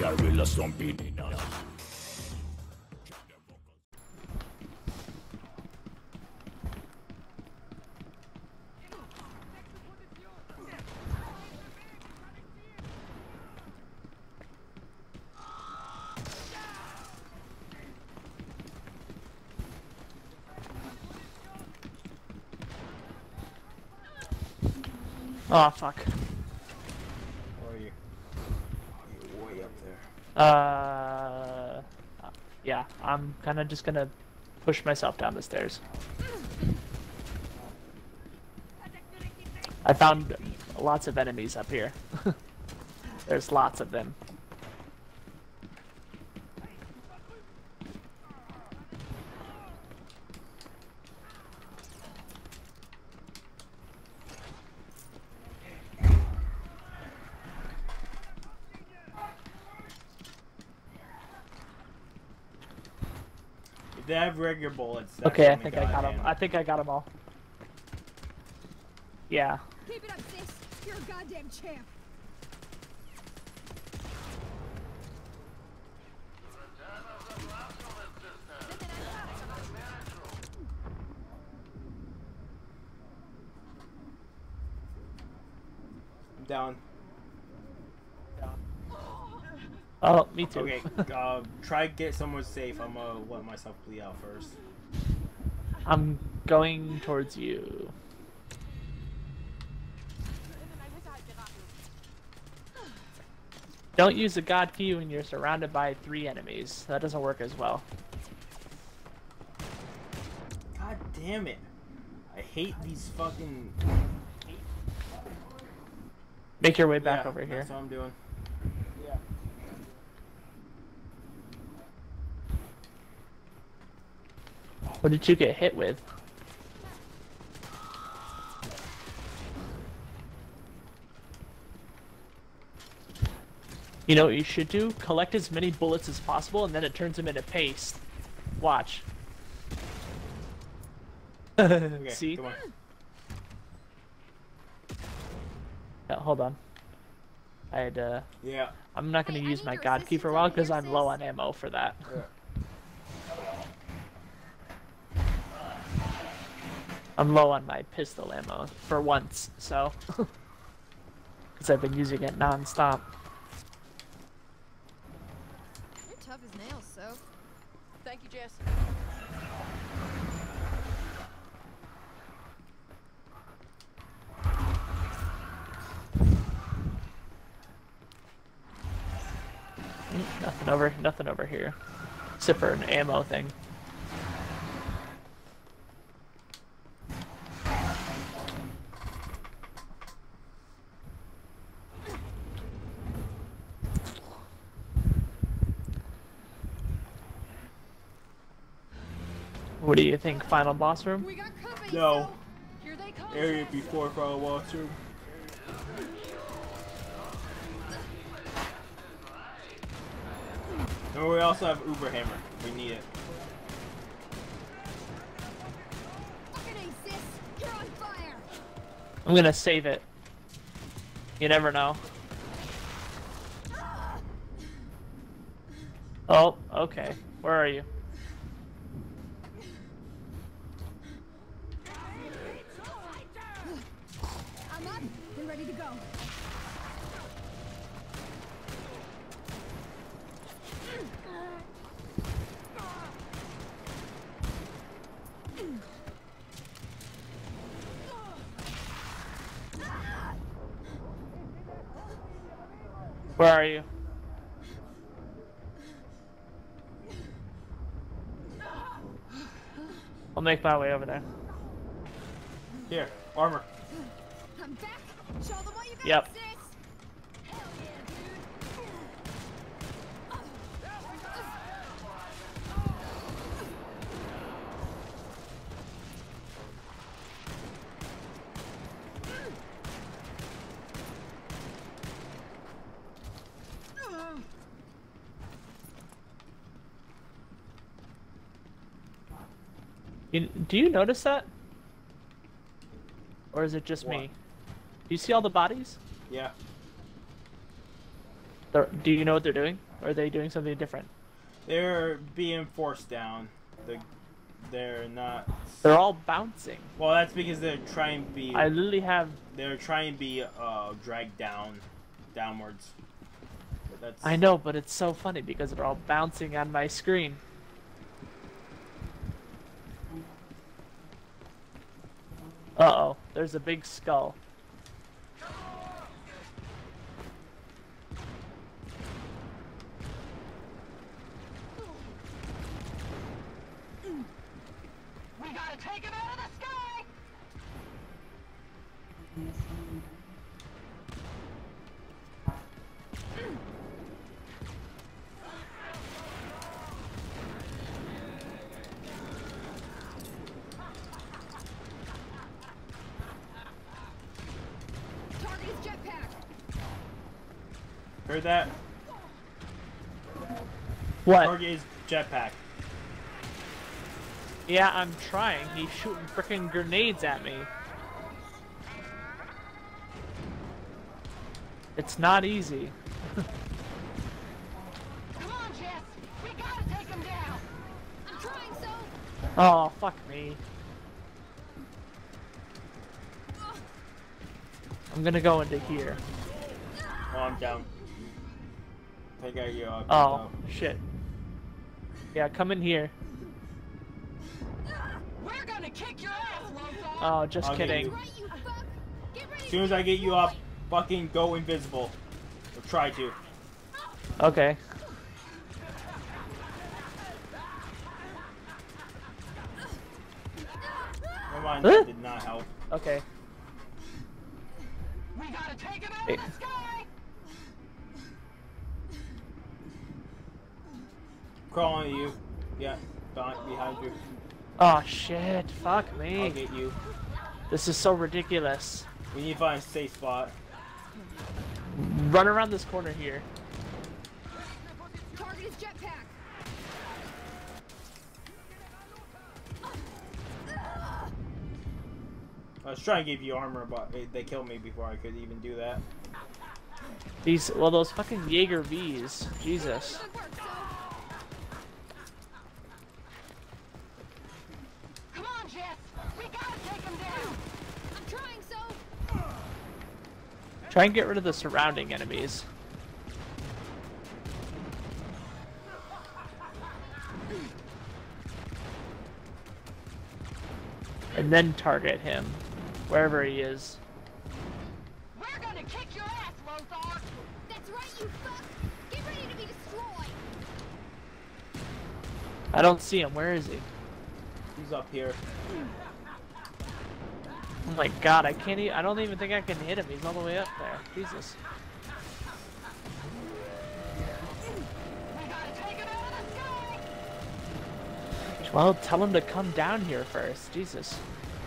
gorilla stomping in us. Oh fuck. Where are you? You're way up there. Yeah, I'm kind of just gonna push myself down the stairs. I found lots of enemies up here. There's lots of them. If they have regular bullets, that's Okay, I when think the I got them. goddamn- I think I got them all. Yeah. Keep it up, sis. You're a goddamn champ. I'm down. Oh, me too. Okay, try to get somewhere safe. I'm gonna let myself bleed out first. I'm going towards you. Don't use the God key when you're surrounded by 3 enemies. That doesn't work as well. God damn it. I hate these fucking... Make your way back Yeah, over here. That's what I'm doing. What did you get hit with? You know what you should do? Collect as many bullets as possible and then it turns them into paste. Watch. Okay, See? come on. Yeah, hold on. I had Yeah. I'm not gonna Hey, I use need my your God key assistance for a while over because here, I'm low sis. on ammo for that. I'm low on my pistol ammo for once, so because I've been using it non-stop. You're tough as nails, so. Thank you, Jess. Nothing over here, except for an ammo thing. What do you think? Final boss room? We got company, No. Here they come. Area before Final Washroom. And we also have Uber Hammer. We need it. Fucking A, sis. You're on fire. I'm gonna save it. You never know. Oh, okay. Where are you? I'm up and ready to go. Where are you? I'll make my way over there. Here, armor. I'm back. Show them what you got, Yep. sis. Hell yeah, dude. Do you notice that? Or is it just What? me? Do you see all the bodies? Yeah. Do you know what they're doing? Or are they doing something different? They're being forced down. They're not. They're all bouncing. Well, that's because they're trying to be. I literally have. They're trying to be dragged downwards. But that's. I know, but it's so funny because they're all bouncing on my screen. Uh-oh, there's a big skull. We gotta take him out of the sky! Target is jetpack. Heard that? What? Target is jetpack. Yeah, I'm trying. He's shooting frickin' grenades at me. It's not easy. Come on, Jess! We gotta take him down! I'm trying so. Oh, fuck me. I'm gonna go into here. Oh, I'm down. I got you up. Oh, shit. Yeah, come in here. We're gonna kick your ass, Lothar! Oh, just I'll get kidding. you. Right, you fuck. Get ready. As soon as I get you up, fucking go invisible. Or try to. Okay. Never mind, that did not help. Okay. We gotta take him out of the sky! Crawling at you. Yeah, behind you. Oh, shit. Fuck I'll me. get you. This is so ridiculous. We need to find a safe spot. Run around this corner here. Target is jetpack. I was trying to give you armor, but they killed me before I could even do that. Those fucking Jaeger Vs. Jesus. Good work, so. Come on, Jess! We gotta take him down! I'm trying so. Try and get rid of the surrounding enemies. And then target him, wherever he is. We're gonna kick your ass, Lothar! That's right, you fuck. Get ready to be destroyed. I don't see him. Where is he? He's up here. Oh my god, I can't I don't even think I can hit him. He's all the way up there. Jesus. We gotta take him out of the sky! Well, tell him to come down here first. Jesus.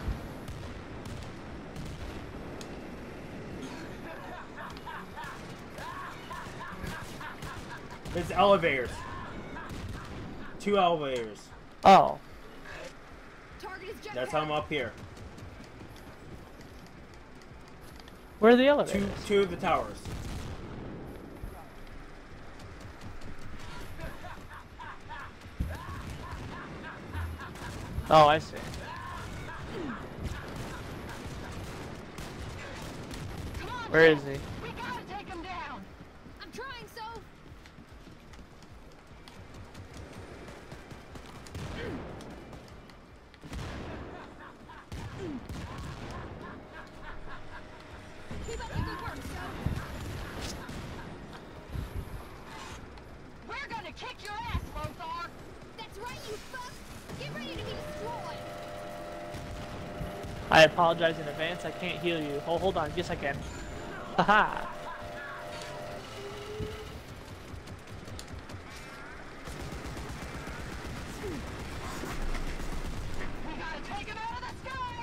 It's elevators. 2 elevators. Oh. Target is jetpack. That's how I'm up here. Where are the elevators? Two of the towers. Oh, I see. Come on, Where is Jess! he? We gotta take him down! I'm trying so. Keep up the good work, so. We're gonna kick your ass, Lothar! That's right, you fuck. Get ready to be destroyed. I apologize in advance. I can't heal you. Oh, hold on. Yes, I can. Haha. We gotta take him out of the sky!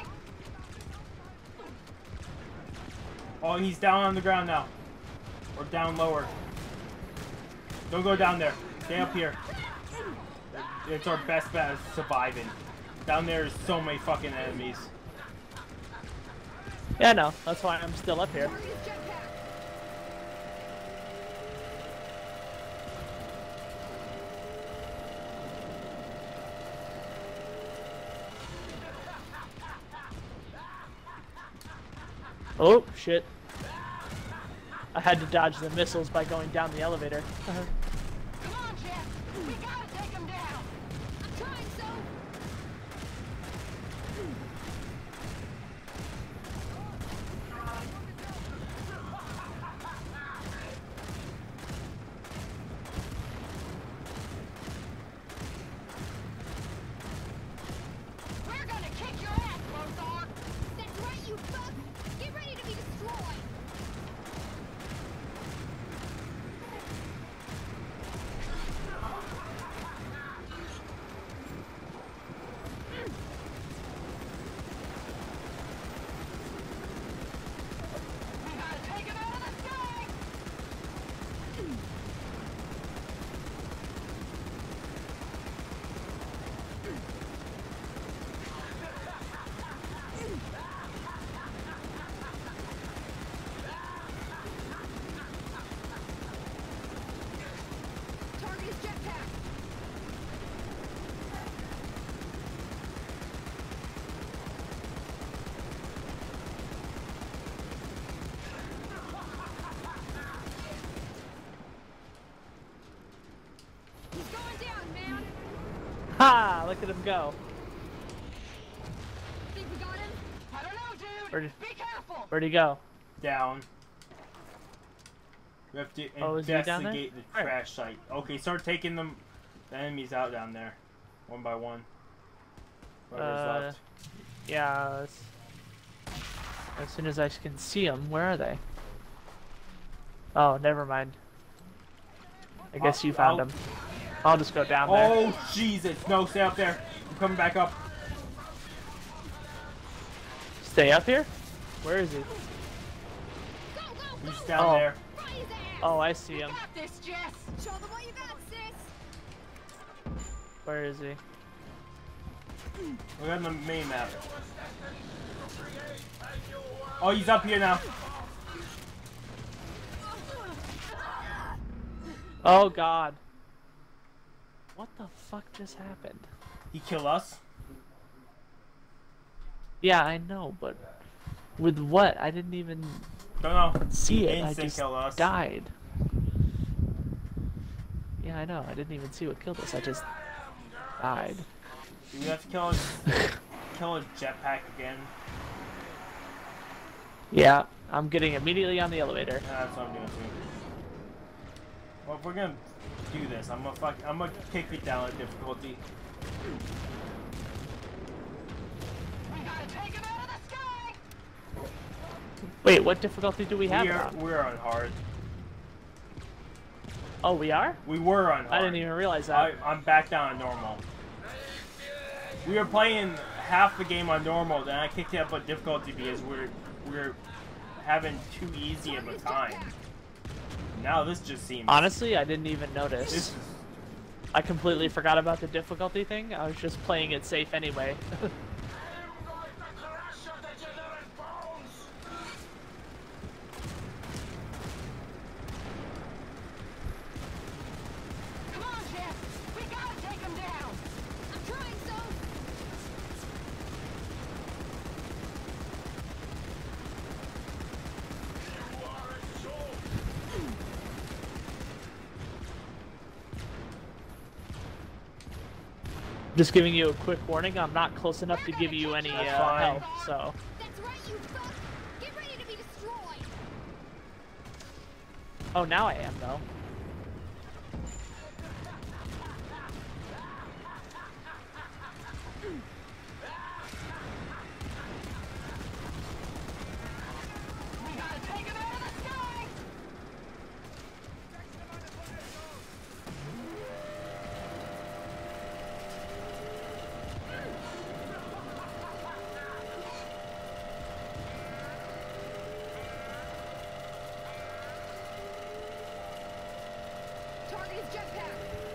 Oh, he's down on the ground now. Or down lower. Don't go down there. Stay up here. It's our best bet of surviving. Down there is so many fucking enemies. Yeah, no. That's why I'm still up here. Target is jetpack. Oh, shit. I had to dodge the missiles by going down the elevator. Come on, Jeff. We gotta take him down. I'm trying, so. We're gonna kick your ass, Lothar. That's right, you fuck. Get ready to be destroyed. We gotta take him out of the sky. Target is jetpack. He's going down, man. Ha! Look at him go. Think we got him? I don't know, dude. Where'd- Be careful. Where'd he go? Down. We have to Oh, is he down there? investigate the Alright. trash site. Okay, start taking the enemies out down there. One by one. Whoever's left. Yeah. As soon as I can see them, where are they? Oh, never mind. I guess you found them. I'll just go down there. Oh, Jesus. No, stay up there. I'm coming back up. Stay up here? Where is he? Go, go, go. He's down Oh. there. Fry his ass. Oh, I see him. Got this, Jess. Show them what you got, sis. Where is he? We're on the main map. Oh, he's up here now. Oh God. What the fuck just happened? He killed us. Yeah, I know, but with what? I didn't even Don't know. see it. I Instant just kill us. died. Yeah, I know. I didn't even see what killed us. I just died. Do we have to kill his jetpack again? Yeah, I'm getting immediately on the elevator. Yeah, that's what I'm doing too. Well, if we're gonna do this, I'm gonna kick it down in difficulty. We gotta take him out of the sky. Wait, what difficulty do we have it on? We're on hard. Oh, we are? We were on hard. I didn't even realize that. I'm back down on normal. We were playing half the game on normal, then I kicked it up on difficulty because we're having too easy of a time. Now this just seems. Honestly, I didn't even This notice. is, I completely forgot about the difficulty thing. I was just playing it safe anyway. Come on, Jeff. We gotta take him down. I'm trying, so. Just giving you a quick warning, I'm not close enough to give you any That's fine. help, so. That's right, you fuck. Get ready to be destroyed. Oh, now I am, though. We gotta take him out of the sky. Target is jetpack.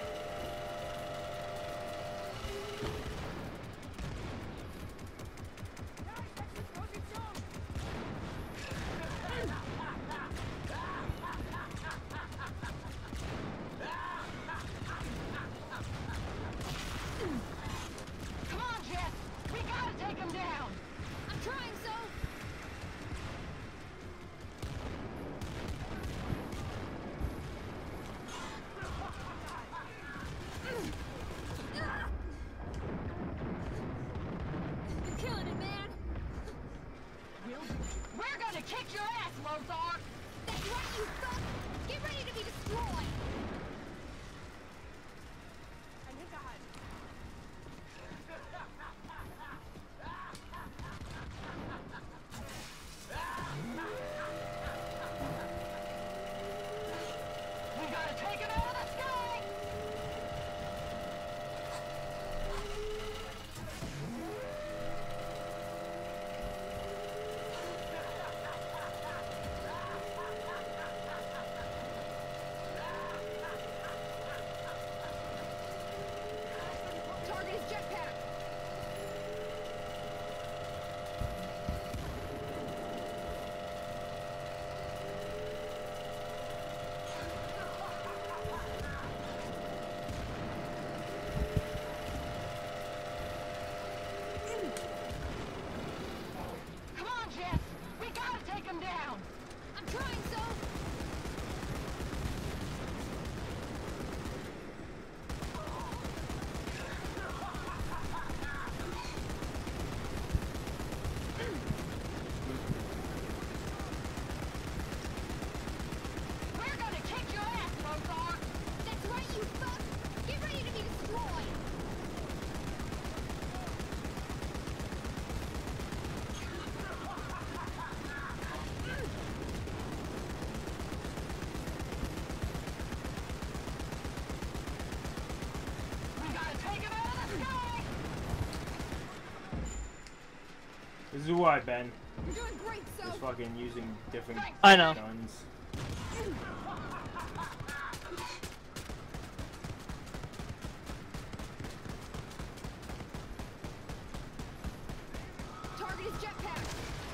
Come on, Jeff. We gotta take him down. I'm trying, so. This is why I've been. You're doing great, so. Just fucking using different I know. guns. Target is jetpack.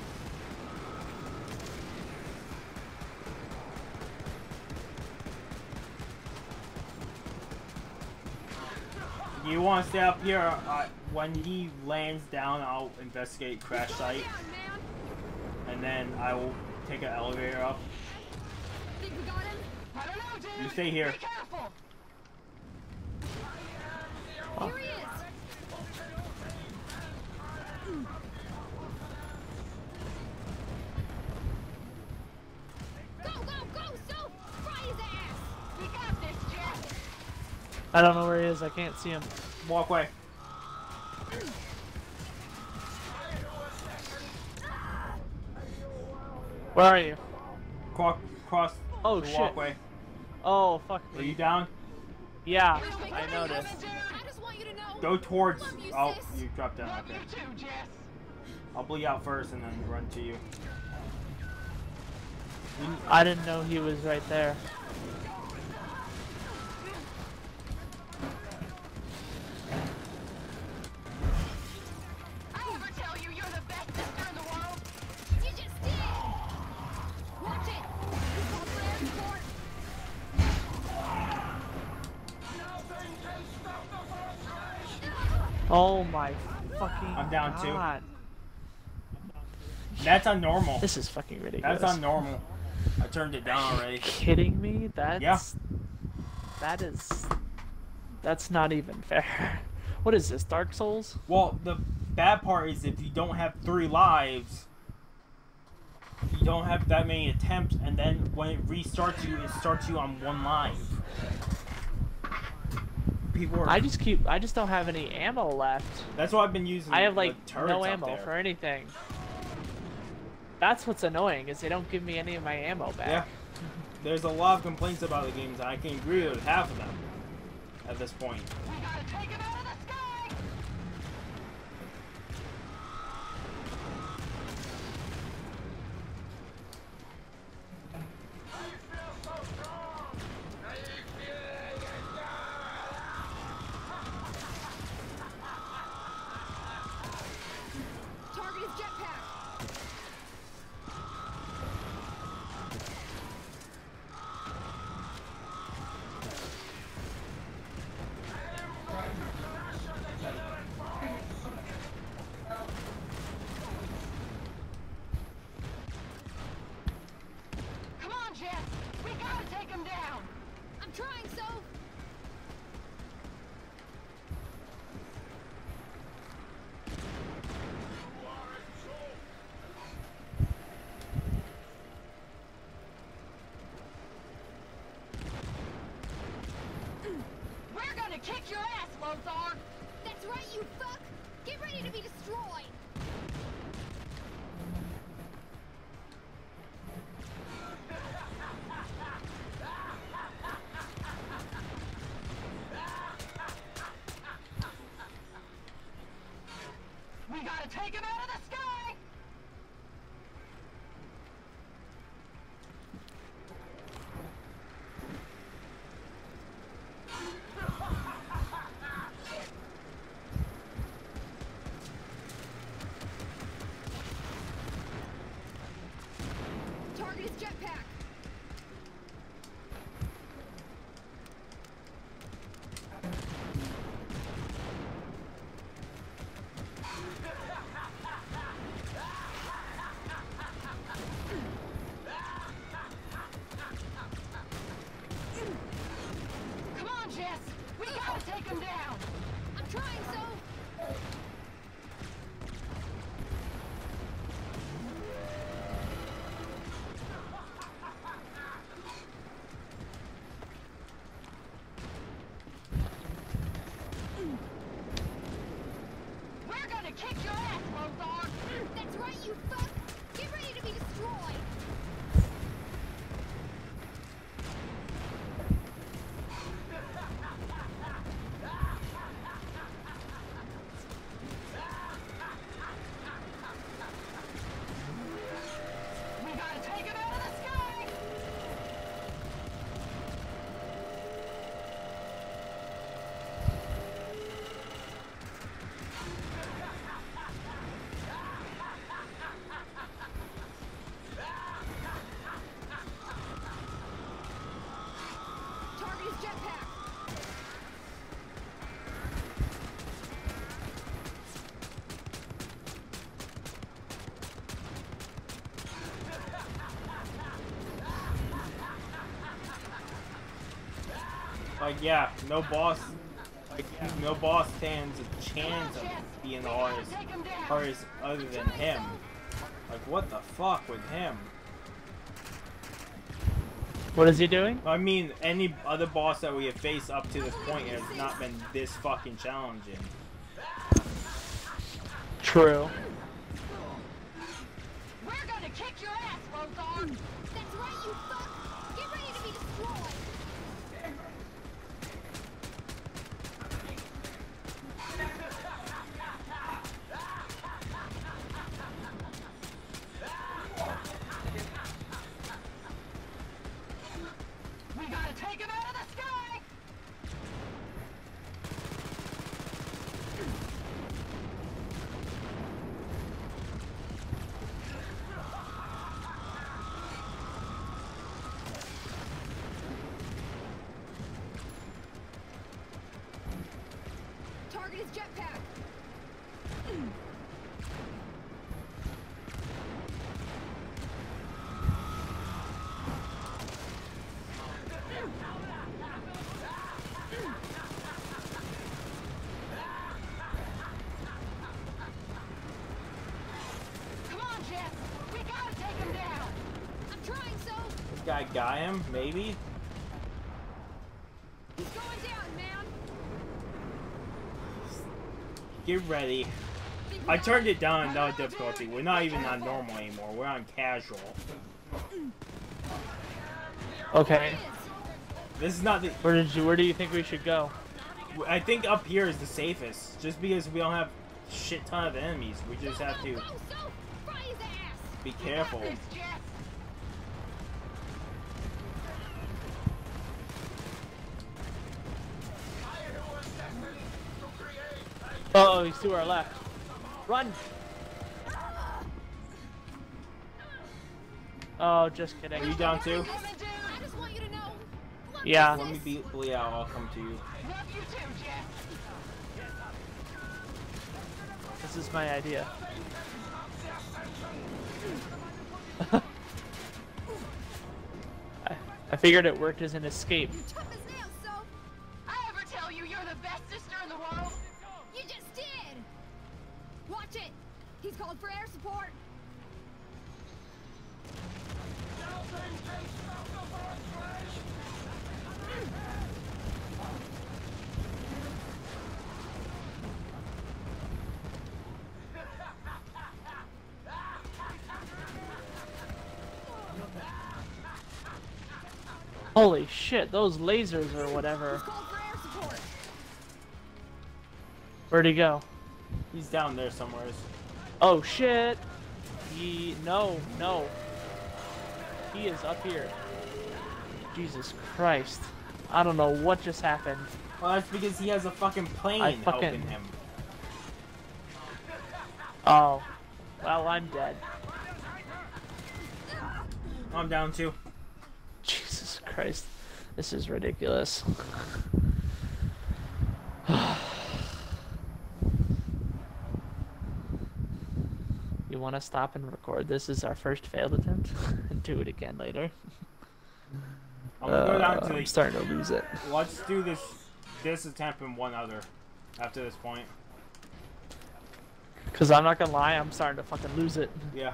You want to stay up here? When he lands down, I'll investigate crash site, Down, man. and then I will take an elevator up. Think we got him? I don't know, dude. You stay here. Be careful. Here he is. Go, go, go, so fry his ass. We got this, Jess. I don't know where he is. I can't see him. Walk away. Where are you? Cross Oh, the shit. walkway. Oh, fuck Are me. you down? Yeah, We don't make I any noticed. of it, dude. I just want you to know. Go towards. Love you, Oh, sis. you dropped down. Love Okay. you too, Jess. I'll bleed out first and then run to you. I didn't know he was right there. I ever tell you you're the best sister in the world? You just did. Watch it. You call for air support. Oh my fucking I'm down too. God. That's on normal. This is fucking ridiculous. That's on normal. I turned it down already. Kidding me? That's Yeah. That's not even fair. What is this, Dark Souls? Well, the bad part is if you don't have 3 lives, you don't have that many attempts, and then when it restarts you, it starts you on 1 life. People are. I just don't have any ammo left. That's what I've been using. I have like the turrets no up ammo there. for anything. That's what's annoying, is they don't give me any of my ammo back. Yeah. There's a lot of complaints about the games, and I can agree with half of them at this point. We gotta take him out of the sky. Target is jetpack. Come on, Jess. We gotta take him down. I'm trying, so. We're gonna kick your ass, Lothar. That's right, you fuck. Get ready to be destroyed. We gotta take him out of the sky. Target is jetpack. Come on, Jess. We gotta take him down. I'm trying, so. We're gonna kick your ass, Lothar. That's right, you fuck. Get ready to be destroyed. Like, yeah, no boss. Like, no boss stands a chance of being the hardest other than him. Like, what the fuck with him? What is he doing? I mean, any other boss that we have faced up to this point has not been this fucking challenging. True. We're gonna kick your ass, Lothar! That's right, you fuck! Get ready to be destroyed! We gotta take him out of the sky! Target his jetpack! Come on, Jess! We gotta take him down! I'm trying, so! This guy got him, maybe? He's going down, man! Get ready. I turned it down on no difficulty. We're not even on normal anymore. We're on casual. Okay. This is not the... Where do you think we should go? I think up here is the safest. Just because we don't have shit ton of enemies. We just have to Go, so! Fry his ass! be careful. This, Jess! Oh, he's to our left. Run! Oh, just kidding. Are you down too? Damn it, dude! I just want you to know... Look, Yeah. Let me bleed out. I'll come to you. Love you too, Jess! This is my idea. I figured it worked as an escape. You're tough as nails, so! I ever tell you you're the best sister in the world? You just did! Watch it! He's called for air support! Holy shit, those lasers or whatever. He's called for air support! Where'd he go? He's down there somewhere. Oh shit! No. He is up here. Jesus Christ. I don't know what just happened. Well, that's because he has a fucking plane helping him. Oh. Well, I'm dead. I'm down too. Jesus Christ. This is ridiculous. You want to stop and record? This is our first failed attempt. And do it again later. I'm gonna go down to I'm the... starting to lose it. Let's do this attempt and one other after this point. Because I'm not gonna lie, I'm starting to fucking lose it. Yeah.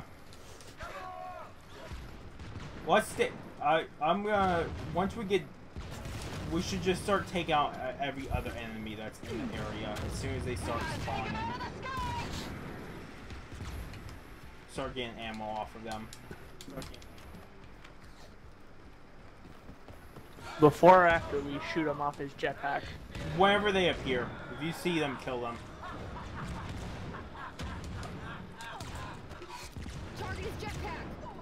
Let's stay. I'm gonna... Once we get... We should just start taking out every other enemy that's in the area as soon as they start spawning. Start getting ammo off of them. Before or after we shoot him off his jetpack? Whenever they appear, if you see them, kill them. Target his jetpack!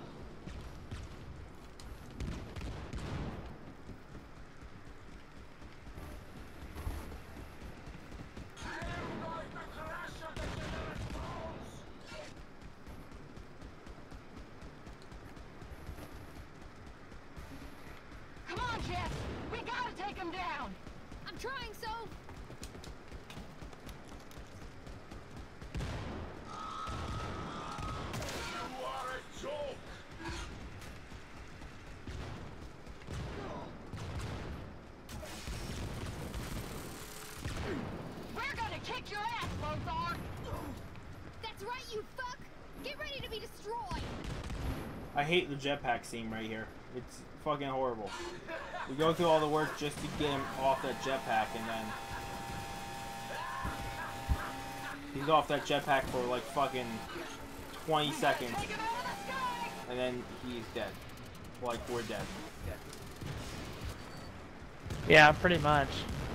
Come on, Jess! We gotta take him down! I'm trying, so! kick your ass, Lothar! That's right, you fuck! Get ready to be destroyed! I hate the jetpack scene right here. It's fucking horrible. We go through all the work just to get him off that jetpack, and then he's off that jetpack for like fucking 20 seconds, Take him out of the sky! and then he's dead. Like, we're dead. Yeah, pretty much.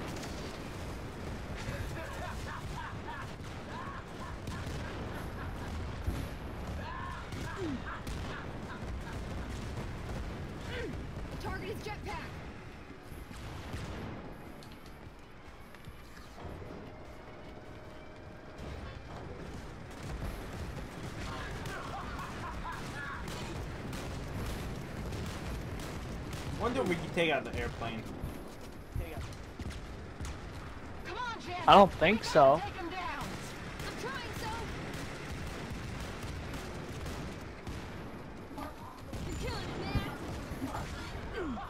The target is jetpack! Wonder if we can take out the airplane. Come on, Jen! I don't think so. Take him down! I'm trying, so... You're killing me, man!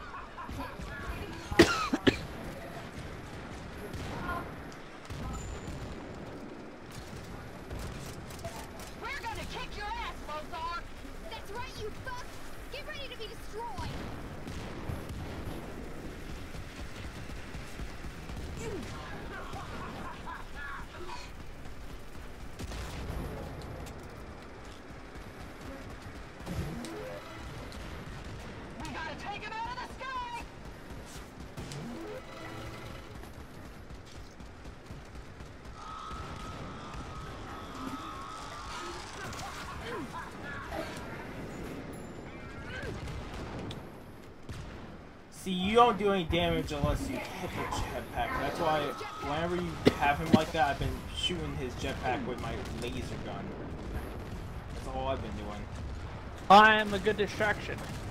We're gonna kick your ass, Lothar! That's right, you fuck! Get ready to be destroyed! We gotta take him out of the sky! See, you don't do any damage unless you hit the jetpack. That's why whenever you have him like that, I've been shooting his jetpack with my laser gun. That's all I've been doing. I am a good distraction.